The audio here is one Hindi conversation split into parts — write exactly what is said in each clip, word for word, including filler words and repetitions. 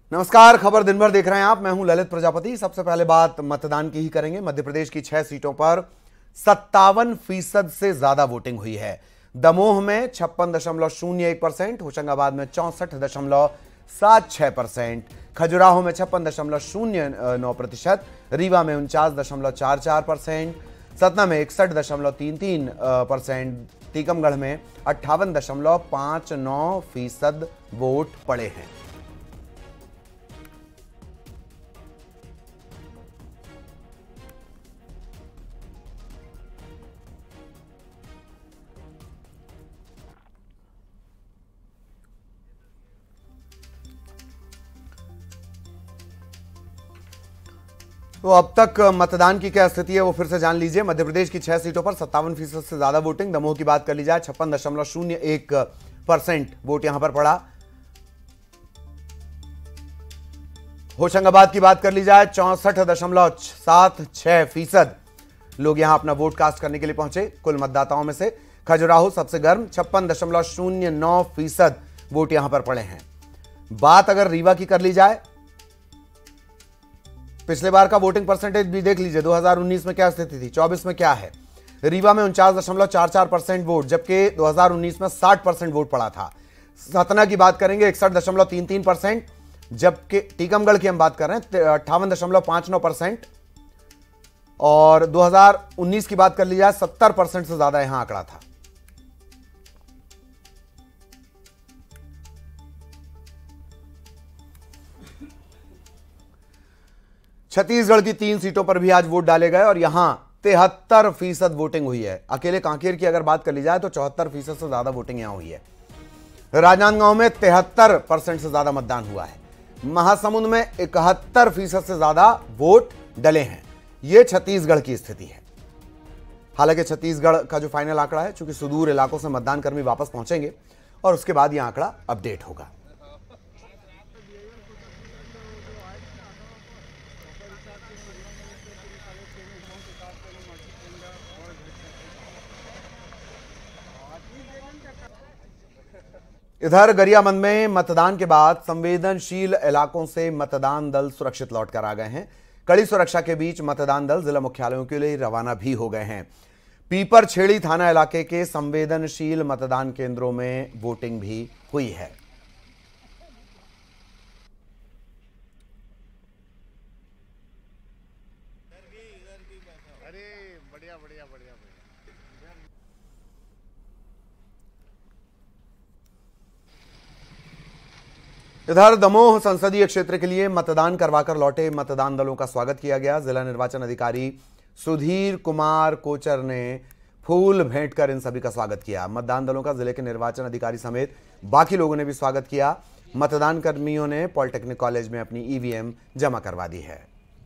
नमस्कार, खबर दिन भर देख रहे हैं आप। मैं हूं ललित प्रजापति। सबसे पहले बात मतदान की ही करेंगे। मध्य प्रदेश की छह सीटों पर सत्तावन फीसद से ज्यादा वोटिंग हुई है। दमोह में छप्पन दशमलव शून्य एक परसेंट, होशंगाबाद में चौसठ दशमलव सात छह परसेंट, खजुराहो में छप्पन दशमलव शून्य नौ प्रतिशत, रीवा में उनचास दशमलव चार चार परसेंट, सतना में इकसठ दशमलव तीन तीन परसेंट, टीकमगढ़ में अट्ठावन दशमलव पांच नौ फीसद वोट पड़े हैं। तो अब तक मतदान की क्या स्थिति है वो फिर से जान लीजिए। मध्य प्रदेश की छह सीटों पर सत्तावन फीसद से ज्यादा वोटिंग। दमोह की बात कर ली जाए, छप्पन दशमलव शून्य एक परसेंट वोट यहां पर पड़ा। होशंगाबाद की बात कर ली जाए, चौसठ दशमलव सात छह फीसद लोग यहां अपना वोट कास्ट करने के लिए पहुंचे कुल मतदाताओं में से। खजुराहो सबसे गर्म, छप्पन दशमलव शून्य नौ फीसद वोट यहां पर पड़े हैं। बात अगर रीवा की कर ली जाए, पिछले बार का वोटिंग परसेंटेज भी देख लीजिए, दो हज़ार उन्नीस में क्या स्थिति थी, चौबीस में क्या है। रीवा में उनचास दशमलव चार चार परसेंट वोट, जबकि दो हज़ार उन्नीस में साठ परसेंट वोट पड़ा था। सतना की बात करेंगे, इकसठ दशमलव तीन तीन परसेंट, जबकि टीकमगढ़ की हम बात कर रहे हैं अट्ठावन दशमलव पांच नौ परसेंट, और दो हज़ार उन्नीस की बात कर ली जाए, सत्तर परसेंट से ज्यादा यहां आंकड़ा था। छत्तीसगढ़ की तीन सीटों पर भी आज वोट डाले गए और यहां तिहत्तर फीसद वोटिंग हुई है। अकेले कांकेर की अगर बात कर ली जाए तो चौहत्तर फीसद से ज्यादा वोटिंग यहां हुई है। राजनांदगांव में तिहत्तर परसेंट से ज्यादा मतदान हुआ है। महासमुंद में इकहत्तर फीसद से ज्यादा वोट डले हैं। यह छत्तीसगढ़ की स्थिति है। हालांकि छत्तीसगढ़ का जो फाइनल आंकड़ा है, चूंकि सुदूर इलाकों से मतदान कर्मी वापस पहुंचेंगे और उसके बाद यह आंकड़ा अपडेट होगा। इधर गरियाबंद में मतदान के बाद संवेदनशील इलाकों से मतदान दल सुरक्षित लौटकर आ गए हैं। कड़ी सुरक्षा के बीच मतदान दल जिला मुख्यालयों के लिए रवाना भी हो गए हैं। पीपर छेड़ी थाना इलाके के संवेदनशील मतदान केंद्रों में वोटिंग भी हुई है। बढ़िया बढ़िया बढ़िया। इधर दमोह संसदीय क्षेत्र के लिए मतदान करवाकर लौटे मतदान दलों का स्वागत किया गया। जिला निर्वाचन अधिकारी सुधीर कुमार कोचर ने फूल भेंट कर इन सभी का स्वागत किया। मतदान दलों का जिले के निर्वाचन अधिकारी समेत बाकी लोगों ने भी स्वागत किया। मतदान कर्मियों ने पॉलिटेक्निक कॉलेज में अपनी ईवीएम जमा करवा दी है।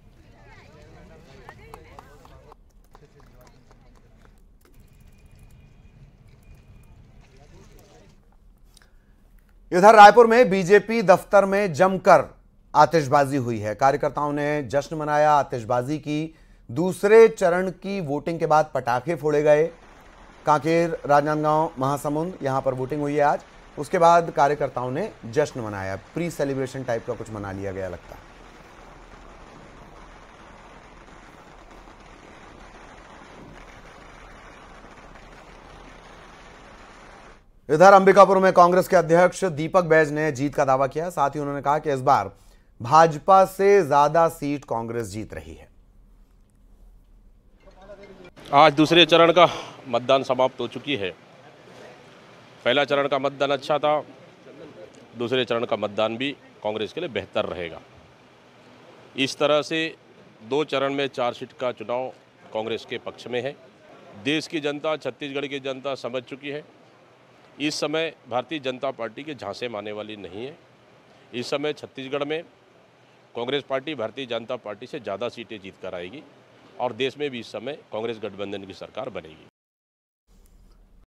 इधर रायपुर में बीजेपी दफ्तर में जमकर आतिशबाजी हुई है। कार्यकर्ताओं ने जश्न मनाया। आतिशबाजी की। दूसरे चरण की वोटिंग के बाद पटाखे फोड़े गए। कांकेर, राजनांदगांव, महासमुंद यहां पर वोटिंग हुई है आज। उसके बाद कार्यकर्ताओं ने जश्न मनाया। प्री सेलिब्रेशन टाइप का कुछ मना लिया गया लगता है। इधर अंबिकापुर में कांग्रेस के अध्यक्ष दीपक बैज ने जीत का दावा किया। साथ ही उन्होंने कहा कि इस बार भाजपा से ज्यादा सीट कांग्रेस जीत रही है। आज दूसरे चरण का मतदान समाप्त हो चुकी है। पहला चरण का मतदान अच्छा था, दूसरे चरण का मतदान भी कांग्रेस के लिए बेहतर रहेगा। इस तरह से दो चरण में चार सीट का चुनाव कांग्रेस के पक्ष में है। देश की जनता, छत्तीसगढ़ की जनता समझ चुकी है। इस समय भारतीय जनता पार्टी के झांसे मारने वाली नहीं है। इस समय छत्तीसगढ़ में कांग्रेस पार्टी भारतीय जनता पार्टी से ज़्यादा सीटें जीत कर आएगी और देश में भी इस समय कांग्रेस गठबंधन की सरकार बनेगी।